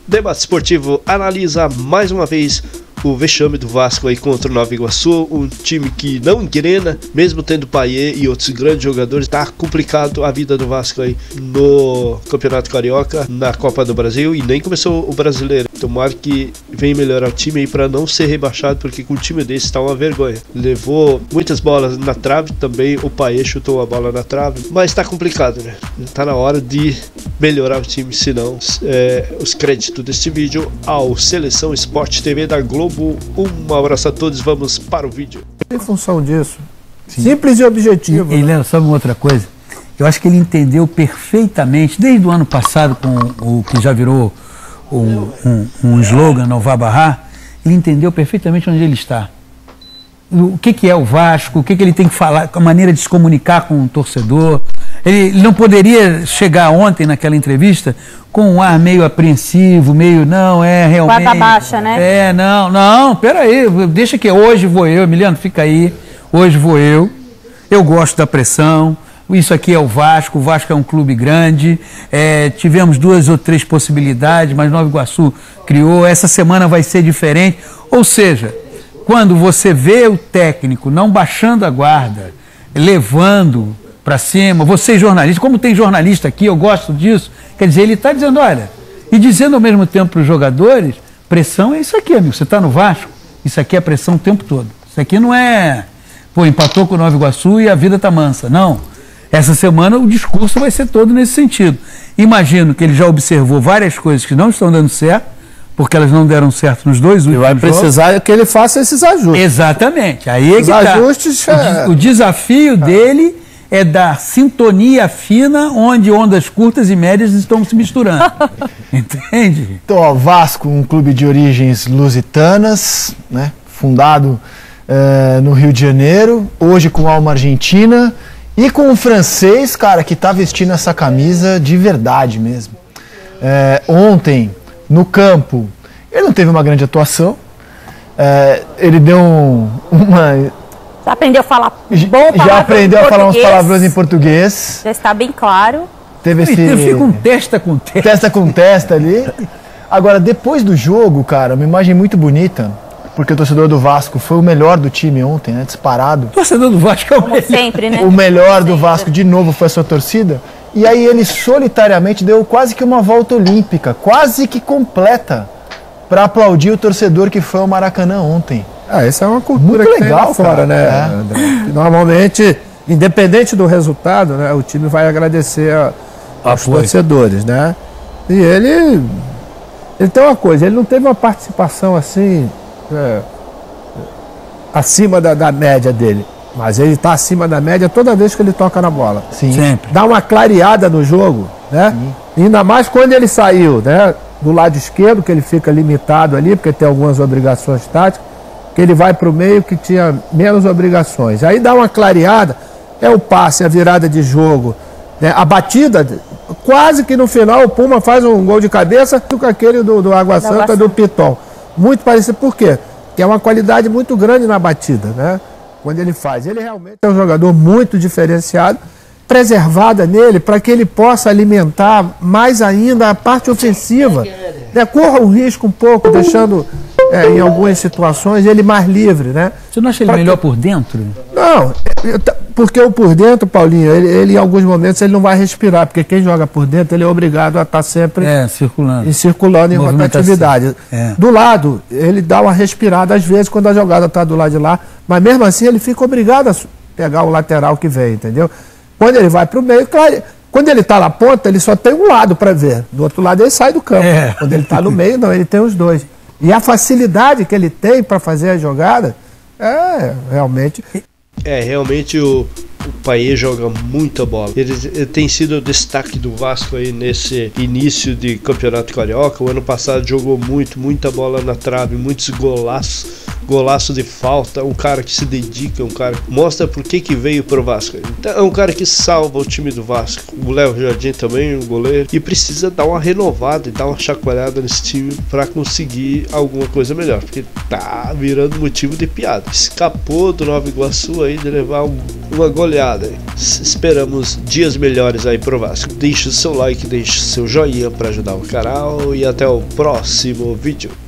Debate Esportivo analisa mais uma vez o vexame do Vasco aí contra o Nova Iguaçu, um time que não engrena, mesmo tendo Payet e outros grandes jogadores. Tá complicado a vida do Vasco aí no Campeonato Carioca, na Copa do Brasil, e nem começou o Brasileiro. Tomara que venha melhorar o time aí para não ser rebaixado, porque com um time desse tá uma vergonha. Levou muitas bolas na trave, também o Payet chutou a bola na trave, mas tá complicado, né? Tá na hora de melhorar o time, senão os créditos deste vídeo ao Seleção Esporte TV da Globo. Um abraço a todos, vamos para o vídeo. Em função disso, simples e objetivo. E Léo, sabe uma outra coisa? Eu acho que ele entendeu perfeitamente, desde o ano passado, com o que já virou um slogan, não vá barrar, ele entendeu perfeitamente onde ele está. O que é o Vasco, o que ele tem que falar, a maneira de se comunicar com o torcedor. Ele não poderia chegar ontem naquela entrevista com um ar meio apreensivo, meio, não, realmente... Guarda baixa, né? Não, peraí, deixa que hoje vou eu, Emiliano, fica aí, hoje vou eu gosto da pressão, isso aqui é o Vasco é um clube grande, tivemos 2 ou 3 possibilidades, mas Nova Iguaçu criou, essa semana vai ser diferente, ou seja, quando você vê o técnico não baixando a guarda, levando para cima, você jornalista, como tem jornalista aqui, eu gosto disso, quer dizer, ele está dizendo, olha, e dizendo ao mesmo tempo para os jogadores, pressão é isso aqui, amigo, você está no Vasco, isso aqui é pressão o tempo todo, isso aqui não é, empatou com o Nova Iguaçu e a vida está mansa, não, essa semana o discurso vai ser todo nesse sentido. Imagino que ele já observou várias coisas que não estão dando certo, porque elas não deram certo nos 2 últimos jogos. E vai precisar que ele faça esses ajustes. Exatamente, aí é que tá. Ajustes, o desafio dele é dar sintonia fina onde ondas curtas e médias estão se misturando. Entende? Então, ó, Vasco, um clube de origens lusitanas, né? Fundado no Rio de Janeiro, hoje com alma argentina e com um francês, cara, que tá vestindo essa camisa de verdade mesmo. Ontem, no campo, ele não teve uma grande atuação, ele deu uma... Já aprendeu a falar Já aprendeu a falar uns palavrões em português. Já está bem claro. Teve esse... Fica um testa com testa. Testa com testa ali. Agora, depois do jogo, cara, uma imagem muito bonita, porque o torcedor do Vasco foi o melhor do time ontem, né? Disparado. O torcedor do Vasco é o melhor. Sempre, né? O melhor do Vasco, de novo, foi a sua torcida. E aí ele solitariamente deu quase que uma volta olímpica, quase que completa, para aplaudir o torcedor que foi ao Maracanã ontem. Essa é uma cultura muito legal, fora, né, André? Normalmente, independente do resultado, né, o time vai agradecer aos torcedores, né? E ele tem uma coisa, ele não teve uma participação assim acima da média dele, mas ele está acima da média toda vez que ele toca na bola. Sim. Sempre. Dá uma clareada no jogo, né? Sim. Ainda mais quando ele saiu, né? Do lado esquerdo, que ele fica limitado ali, porque tem algumas obrigações táticas, que ele vai para o meio que tinha menos obrigações. Aí dá uma clareada, o passe, a virada de jogo, né? A batida, quase que no final o Puma faz um gol de cabeça com aquele do Água Santa, do Piton. Muito parecido, por quê? Porque é uma qualidade muito grande na batida, né? Quando ele faz. Ele realmente é um jogador muito diferenciado, preservada nele para que ele possa alimentar mais ainda a parte ofensiva, né? Corra o risco um pouco, deixando em algumas situações ele mais livre, né? Você não acha ele melhor por dentro? Não, porque o por dentro, Paulinho, ele em alguns momentos ele não vai respirar, porque quem joga por dentro ele é obrigado a estar sempre circulando em rotatividade. Do lado, ele dá uma respirada às vezes quando a jogada está do lado de lá, mas mesmo assim ele fica obrigado a pegar o lateral que vem, entendeu? Quando ele vai para o meio, claro, quando ele está na ponta, ele só tem um lado para ver. Do outro lado, ele sai do campo. Quando ele está no meio, não, ele tem os dois. E a facilidade que ele tem para fazer a jogada, realmente... Realmente o Payet joga muita bola. Ele tem sido o destaque do Vasco aí nesse início de Campeonato Carioca. O ano passado jogou muita bola na trave, muitos golaços. golaço de falta, um cara que se dedica, um cara que mostra por que veio pro Vasco. Então, é um cara que salva o time do Vasco. O Léo Jardim também, o goleiro, e precisa dar uma renovada e dar uma chacoalhada nesse time para conseguir alguma coisa melhor, porque tá virando motivo de piada. Escapou do Nova Iguaçu aí de levar uma goleada. Esperamos dias melhores aí pro Vasco. Deixe o seu like, deixe o seu joinha para ajudar o canal e até o próximo vídeo.